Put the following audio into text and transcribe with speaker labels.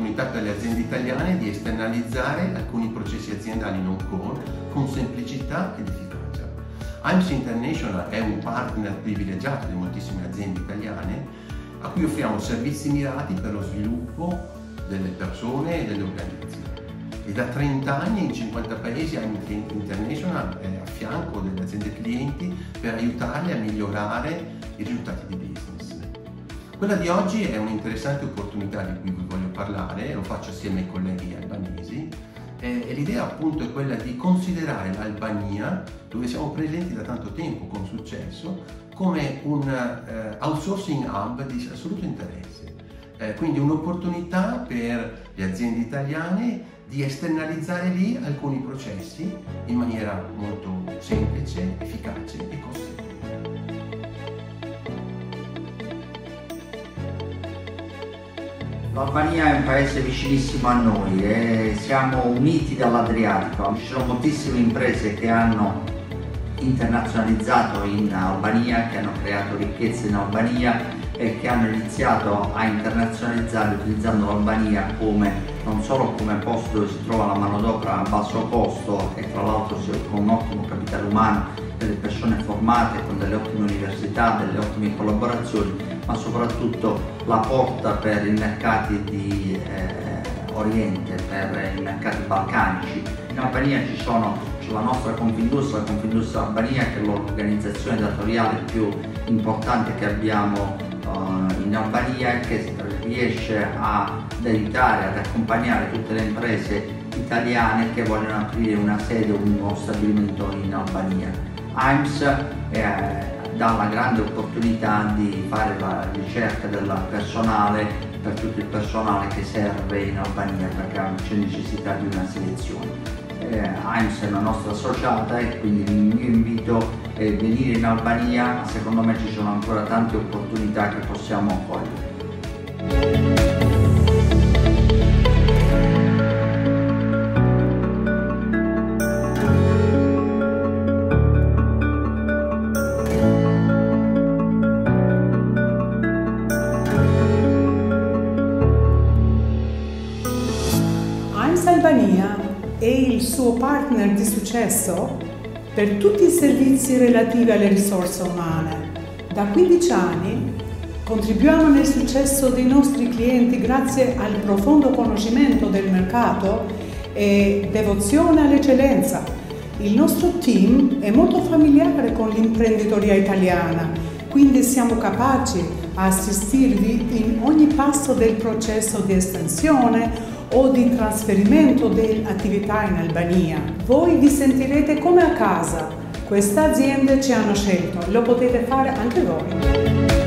Speaker 1: un'opportunità per le aziende italiane di esternalizzare alcuni processi aziendali non core con semplicità ed efficacia. IAMS International è un partner privilegiato di moltissime aziende italiane a cui offriamo servizi mirati per lo sviluppo delle persone e delle organizzazioni. E da 30 anni in 50 paesi IAMS International è a fianco delle aziende clienti per aiutarle a migliorare i risultati di business. Quella di oggi è un'interessante opportunità di cui vi voglio parlare, lo faccio assieme ai colleghi albanesi, e l'idea appunto è quella di considerare l'Albania, dove siamo presenti da tanto tempo con successo, come un outsourcing hub di assoluto interesse. Quindi un'opportunità per le aziende italiane di esternalizzare lì alcuni processi in maniera molto semplice, efficace e costosa.
Speaker 2: L'Albania è un paese vicinissimo a noi e siamo uniti dall'Adriatico. Ci sono moltissime imprese che hanno internazionalizzato in Albania, che hanno creato ricchezza in Albania e che hanno iniziato a internazionalizzare utilizzando l'Albania non solo come posto dove si trova la manodopera a basso costo e tra l'altro con un ottimo capitale umano, delle persone formate, con delle ottime università, delle ottime collaborazioni, ma soprattutto la porta per i mercati di Oriente, per i mercati balcanici. In Albania c'è la nostra Confindustria, la Confindustria Albania, che è l'organizzazione datoriale più importante che abbiamo in Albania, che riesce ad aiutare, ad accompagnare tutte le imprese italiane che vogliono aprire una sede o uno stabilimento in Albania. IAMS dà la grande opportunità di fare la ricerca del personale per tutto il personale che serve in Albania, perché c'è necessità di una selezione. IAMS è una nostra associata e quindi il mio invito è venire in Albania. Secondo me ci sono ancora tante opportunità che possiamo cogliere.
Speaker 3: IAMS Albania è il suo partner di successo per tutti i servizi relativi alle risorse umane. Da 15 anni contribuiamo nel successo dei nostri clienti grazie al profondo conoscimento del mercato e devozione all'eccellenza. Il nostro team è molto familiare con l'imprenditoria italiana, quindi siamo capaci a assistirvi in ogni passo del processo di estensione o di trasferimento dell'attività in Albania. Voi vi sentirete come a casa. Queste aziende ci hanno scelto, lo potete fare anche voi.